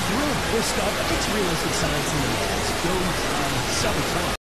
Real stuff. It's realistic science in the labs. Go self-exploring.